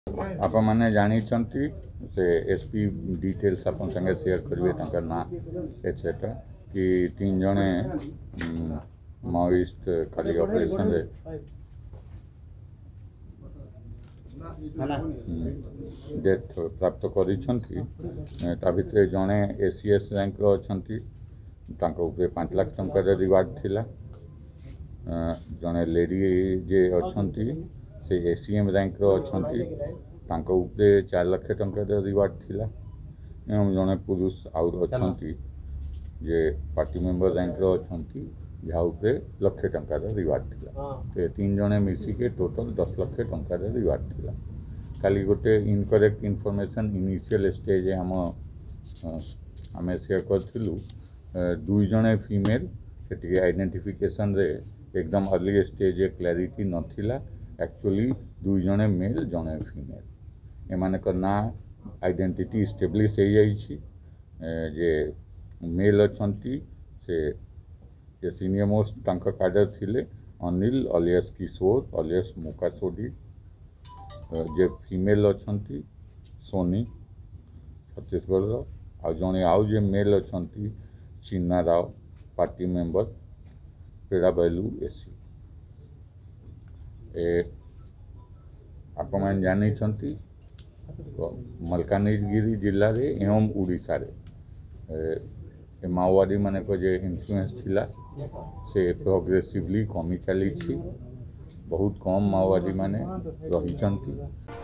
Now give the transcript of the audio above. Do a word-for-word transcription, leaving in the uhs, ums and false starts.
आप मैंने जानी से एसपी डिटेल्स आप संगे शेयर करेंगे ना एटसेट्रा कि तीन जने माओइस्ट खाली ऑपरेशन रे डेथ प्राप्त कर भितर जड़े एसीएस रैंक अच्छा पांच लाख टंका रिवार्ड थिला जड़े लेडी जे अच्छा से एसीएम रैंक अच्छा चार लाख टंका रिवार्ड थिला एवं जड़े पुरुष आउर अच्छा जे पार्टी मेंबर रैंक अच्छा जहाँ लक्षे टंकार रिवार्ड थिला तो तीन जने मिसिके टोटल दस लाख टंकार रिवार्ड थिला खाली गोटे इनकरेक्ट इनफॉरमेशन इनिशियल स्टेज आम आम शेयर करूँ दुई जने फीमेल से आइडेंटिफिकेशन रे एकदम अर्ली स्टेज क्लैरिटी नथिला एक्चुअली दुई जने मेल जने फीमेल एमान ना आइडेंटिटी स्टेब्लिश हो जाइए जे मेल अच्छा से जे सीनियर मोस्ट तांका काडर थिले अनिल अलियास किशोर अलियास मुकासोडी जे फीमेल अच्छा सोनी छत्तीसगढ़ आ जड़े आउ जे मेल अच्छा Chinna Rao party member Pedabailu AC आप जानी मलकानगिरी जिले में एवं उड़ीसा रे माओवादी मान जे इन्फ्लुएंस थिला से प्रोग्रेसिवली कमी चली बहुत कम माओवादी माने रही।